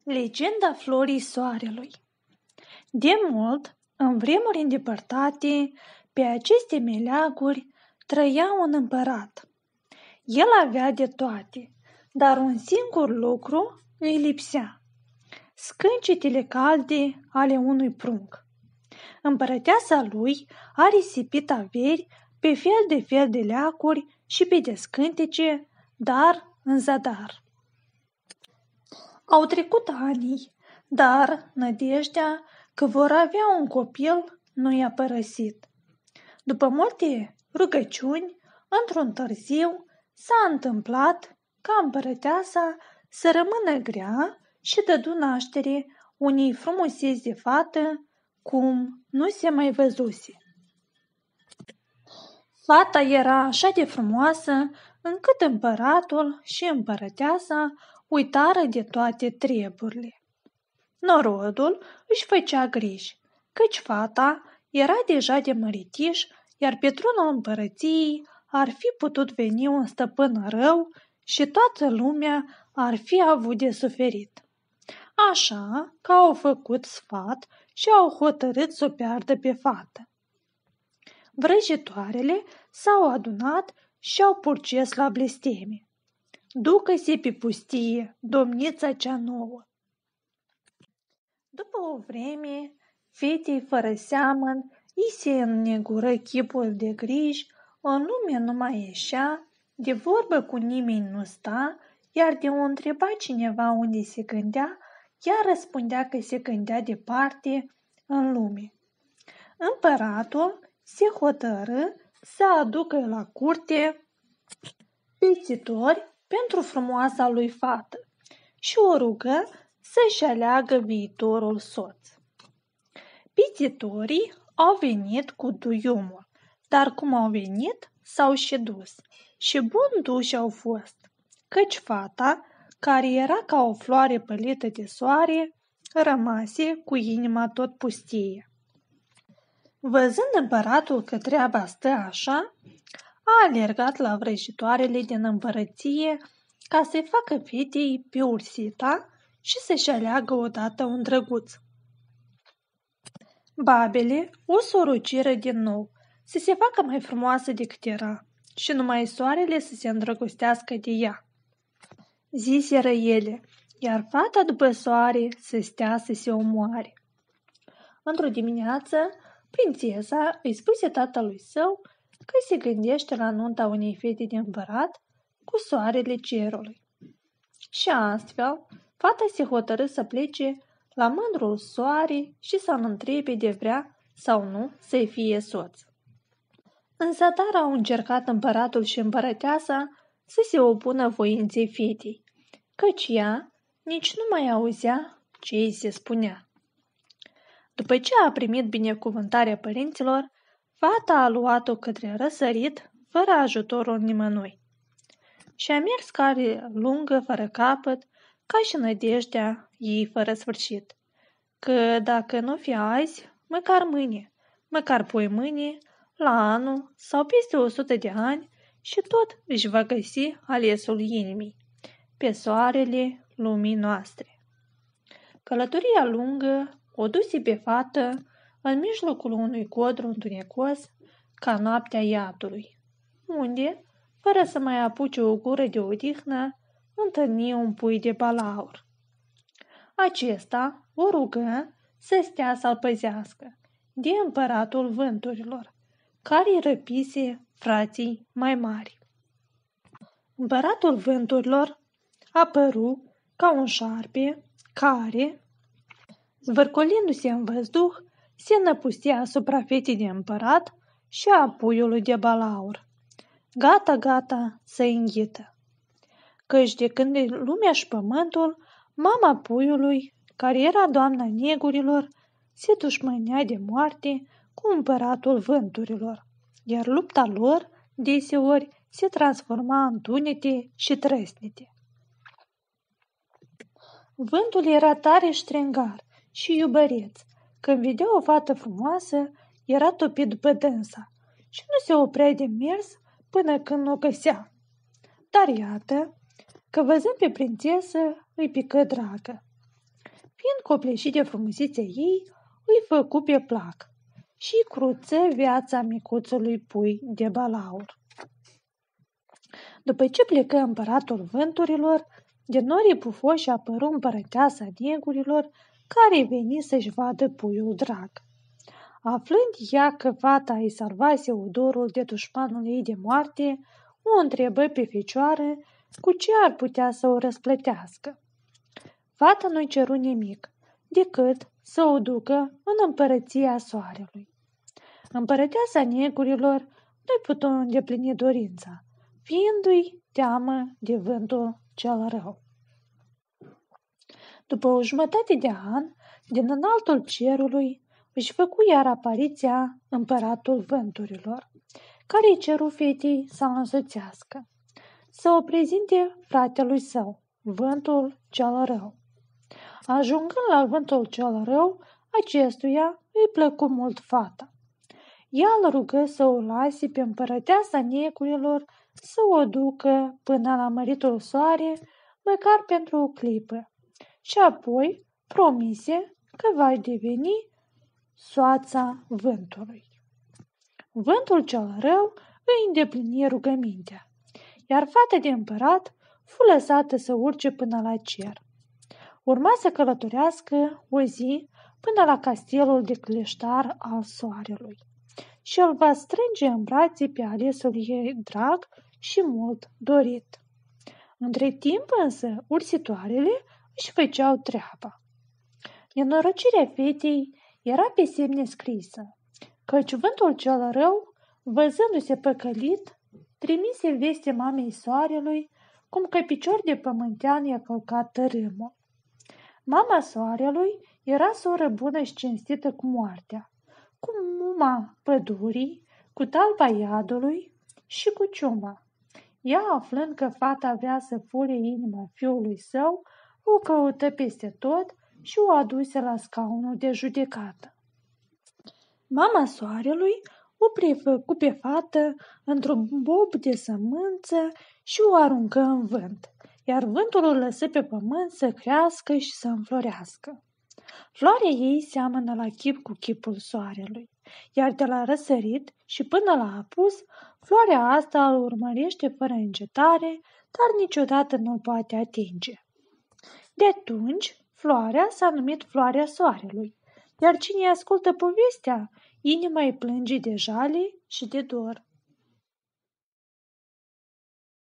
Legenda florii soarelui. De mult, în vremuri îndepărtate, pe aceste meleaguri trăia un împărat. El avea de toate, dar un singur lucru îi lipsea: scâncetele calde ale unui prunc. Împărăteasa lui a risipit averi pe fel de leacuri și pe descântece, dar în zadar. Au trecut ani, dar nădejdea că vor avea un copil nu i-a părăsit. După multe rugăciuni, într-un târziu, s-a întâmplat ca împărăteasa să rămână grea și dădu naștere unei frumuseți de fată cum nu se mai văzuse. Fata era așa de frumoasă încât împăratul și împărăteasa uitară de toate treburile. Norodul își făcea griji, căci fata era deja de măritiș, iar pe tronul împărăției ar fi putut veni un stăpân rău și toată lumea ar fi avut de suferit. Așa că au făcut sfat și au hotărât să o piardă pe fată. Vrăjitoarele s-au adunat și au purces la blesteme: ducă-se pe pustie, domnița cea nouă. După o vreme, fetei fără seamăn i se înnegură chipul de griji, în lume nu mai ieșea, de vorbă cu nimeni nu sta, iar de o întreba cineva unde se gândea, ea răspundea că se gândea departe în lume. Împăratul se hotărâ să aducă la curte pețitori pentru frumoasa lui fată și o rugă să-și aleagă viitorul soț. Pizitorii au venit cu duiumul, dar cum au venit, s-au și dus și bun duși au fost, căci fata, care era ca o floare pălită de soare, rămase cu inima tot pustie. Văzând împăratul că treaba stă așa, a alergat la vrăjitoarele din împărăție ca să-i facă fetei pe ursita și să-și aleagă odată un drăguț. Babele o soruciră din nou să se facă mai frumoasă decât era și numai soarele să se îndrăgostească de ea. Ziseră ele, iar fata după soare să stea să se omoare. Într-o dimineață, prințesa îi spuse tatălui său că se gândește la nunta unei fete de împărat cu soarele cerului. Și astfel, fata se hotărâ să plece la mândrul soare și să-l întrebe de vrea sau nu să-i fie soț. În zadar au încercat împăratul și împărăteasa să se opună voinței fetei, căci ea nici nu mai auzea ce îi se spunea. După ce a primit binecuvântarea părinților, fata a luat-o către răsărit, fără ajutorul nimănui, și a mers cale lungă, fără capăt, ca și nădejdea ei fără sfârșit, că dacă nu fi azi, măcar mâine, măcar poi mâine, la anul sau peste 100 de ani, și tot își va găsi alesul inimii, pe soarele lumii noastre. Călătoria lungă o duse pe fată în mijlocul unui codru întunecos ca noaptea iadului, unde, fără să mai apuce o gură de odihnă, întâlni un pui de balaur. Acesta o rugă să stea să-l păzească de împăratul vânturilor, care îi răpise frații mai mari. Împăratul vânturilor apăru ca un șarpe care, zvârcolindu-se în văzduh, se năpustea asupra fetei de împărat și a puiului de balaur, gata să înghită. Căci de când e lumea și pământul, mama puiului, care era doamna negurilor, se dușmănea de moarte cu împăratul vânturilor, iar lupta lor deseori se transforma în tunete și trăsnete. Vântul era tare ștrengar și iubăreț. Când vedea o fată frumoasă, era topit după dânsa și nu se oprea de mers până când o găsea. Dar iată că, văzând pe prințesă, îi pică dragă. fiind copleșit de frumusețea ei, îi făcu pe plac și cruță viața micuțului pui de balaur. După ce plecă împăratul vânturilor, de norii pufoși apăru împărăteasa negurilor, care veni să-și vadă puiul drag. Aflând ea că fata îi salvase odorul de dușmanul ei de moarte, o întrebă pe fecioară cu ce ar putea să o răsplătească. Fata nu-i ceru nimic, decât să o ducă în împărăția soarelui. Împărăteasa negurilor nu-i putu îndeplini dorința, fiindu-i teamă de vântul cel rău. După o jumătate de an, din înaltul cerului, își făcu iar apariția împăratul vânturilor, care îi ceru fetei să-l însoțească, să o prezinte fratelui său, vântul cel rău. Ajungând la vântul cel rău, acestuia îi plăcu mult fata. Ea îl rugă să o lase pe împărăteasa negurilor să o ducă până la măritul soare, măcar pentru o clipă, și apoi promise că va deveni soața vântului. Vântul cel rău îi îndeplini rugămintea, iar fata de împărat fu lăsată să urce până la cer. Urma să călătorească o zi până la castelul de cleștar al soarelui și îl va strânge în brațe pe alesul ei drag și mult dorit. Între timp însă ursitoarele își făceau treaba. Nenorocirea fetei era pe semne scrisă, căci vântul cel rău, văzându-se păcălit, trimise veste mamei soarelui cum că picior de pământean i-a călcat tărâmul. Mama soarelui era soră bună și cinstită cu moartea, cu muma pădurii, cu talpa iadului și cu ciuma. Ea, aflând că fata vrea să fure inima fiului său, o căută peste tot și o aduse la scaunul de judecată. Mama soarelui o prefăcu pe fată într-un bob de sămânță și o aruncă în vânt, iar vântul o lăsă pe pământ să crească și să înflorească. Floarea ei seamănă la chip cu chipul soarelui, iar de la răsărit și până la apus, floarea asta îl urmărește fără încetare, dar niciodată nu-l poate atinge. De atunci, floarea s-a numit floarea soarelui, iar cine ascultă povestea, inima îi plânge de jale și de dor.